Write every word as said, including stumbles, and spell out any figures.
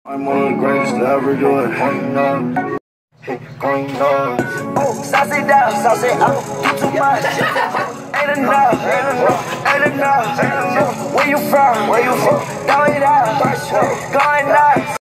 I'm one of the greatest to ever do it. Going on. Going on. Oh, sauce it down, sauce it up. You too much. Ain't enough, ain't enough, ain't enough, ain't enough. Where you from? Where you from? Throw it out. Going nuts.